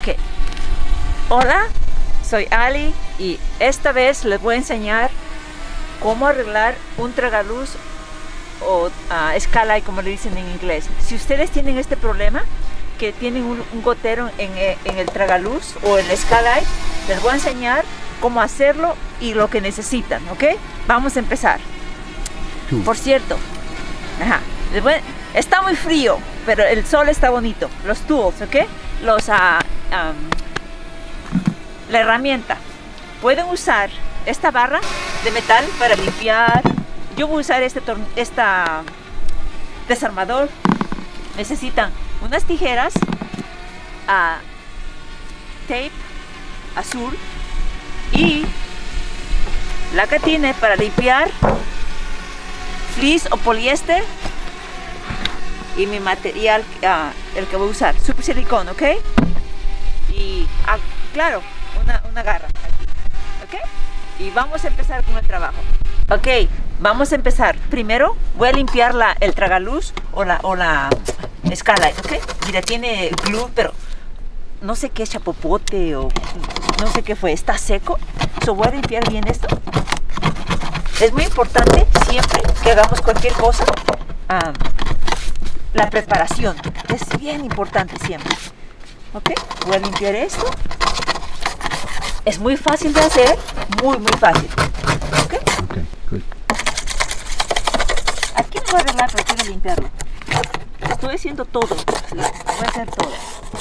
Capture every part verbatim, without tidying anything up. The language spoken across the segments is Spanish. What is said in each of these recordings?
Ok. Hola, soy Ali y esta vez les voy a enseñar cómo arreglar un tragaluz o uh, skylight, como le dicen en inglés. Si ustedes tienen este problema, que tienen un, un gotero en, en el tragaluz o el skylight, les voy a enseñar cómo hacerlo y lo que necesitan, ¿ok? Vamos a empezar. Tú. Por cierto, ajá, les voy a, está muy frío, pero el sol está bonito. Los tools, ¿ok? Los, uh, um, la herramienta. Pueden usar esta barra de metal para limpiar. Yo voy a usar este esta desarmador. Necesitan unas tijeras, uh, tape azul y la catina para limpiar, fleece o poliéster, y mi material, uh, el que voy a usar, super silicón, ¿ok? Y uh, claro, una, una garra aquí, ¿ok? Y vamos a empezar con el trabajo. Ok, vamos a empezar. Primero voy a limpiar la, el tragaluz o la, o la skylight, ¿ok? Mira, tiene glue, pero no sé qué, chapopote o no sé qué fue, está seco. So voy a limpiar bien esto. Es muy importante siempre que hagamos cualquier cosa, um, la preparación es bien importante siempre. Ok, voy a limpiar esto. Es muy fácil de hacer, muy muy fácil. Ok, Okay, good. aquí no voy a arreglar, pero quiero limpiarlo. Estoy haciendo todo, voy a hacer todo.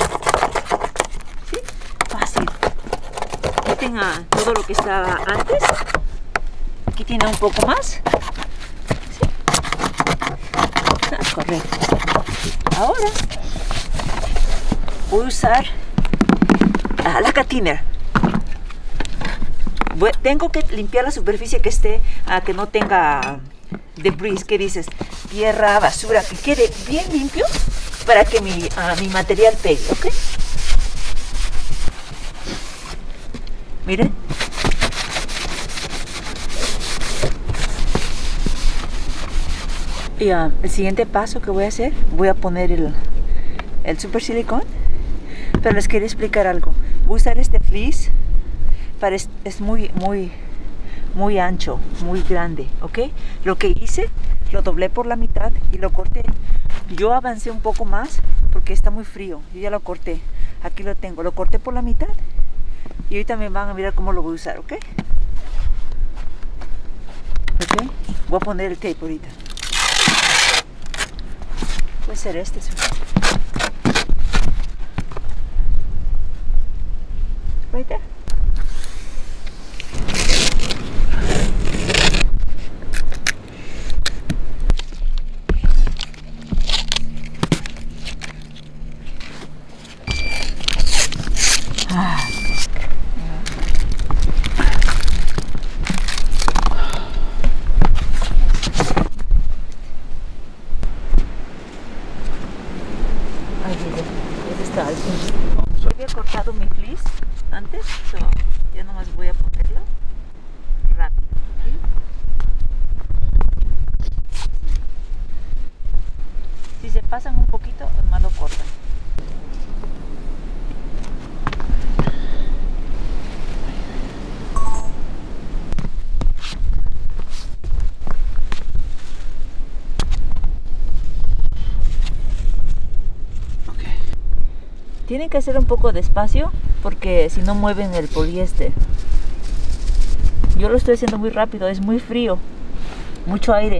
¿Sí? Fácil. Quiten a todo lo que estaba antes. Aquí tiene un poco más. ¿Sí? Ah, correcto. Ahora voy a usar ah, la catina. Voy, tengo que limpiar la superficie que esté, ah, que no tenga debris, que dices, tierra, basura, que quede bien limpio para que mi, ah, mi material pegue, ¿ok? Miren. Y uh, el siguiente paso que voy a hacer, voy a poner el, el super silicón, pero les quería explicar algo. Voy a usar este fleece, para es, es muy, muy, muy ancho, muy grande, ¿ok? Lo que hice, lo doblé por la mitad y lo corté. Yo avancé un poco más porque está muy frío, yo ya lo corté. Aquí lo tengo, lo corté por la mitad y ahorita me van a mirar cómo lo voy a usar, ¿ok? ¿Ok? Voy a poner el tape ahorita. Puede ser este. Right there. Ah. Yo había cortado mi fleece antes, so ya nomás voy a ponerlo rápido, ¿sí? Si se pasan un poquito, nomás lo cortan. Tienen que hacer un poco despacio porque si no mueven el poliéster. Yo lo estoy haciendo muy rápido, es muy frío, mucho aire,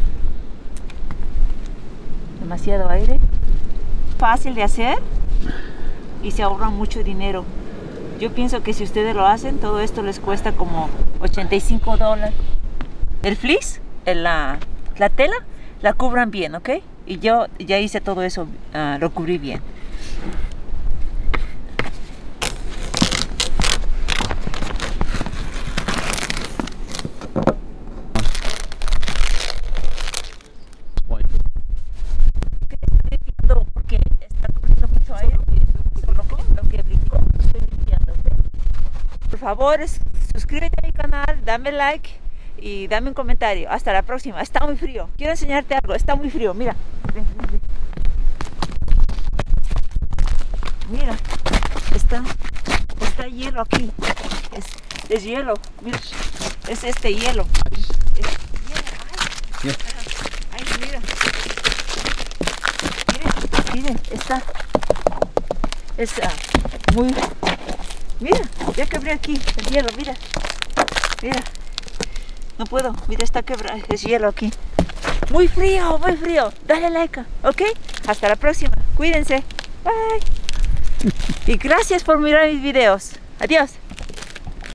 demasiado aire. Fácil de hacer y se ahorran mucho dinero. Yo pienso que si ustedes lo hacen, todo esto les cuesta como ochenta y cinco dólares. El fleece, la, la tela, la cubran bien, ¿ok? Y yo ya hice todo eso, uh, lo cubrí bien. Por favor, suscríbete a mi canal, dame like y dame un comentario. Hasta la próxima. Está muy frío. Quiero enseñarte algo. Está muy frío. Mira. Mira. Está está, está hielo aquí. Es, es hielo, mira, es este hielo. Es hielo. Ay, Yeah. ay, mira. Mire, mire, está. Es uh, muy. Mira, ya quebré aquí el hielo, mira. Mira. No puedo, mira, está quebrado, es hielo aquí. Muy frío, muy frío. Dale like, ¿ok? Hasta la próxima. Cuídense. Bye. Y gracias por mirar mis videos. Adiós.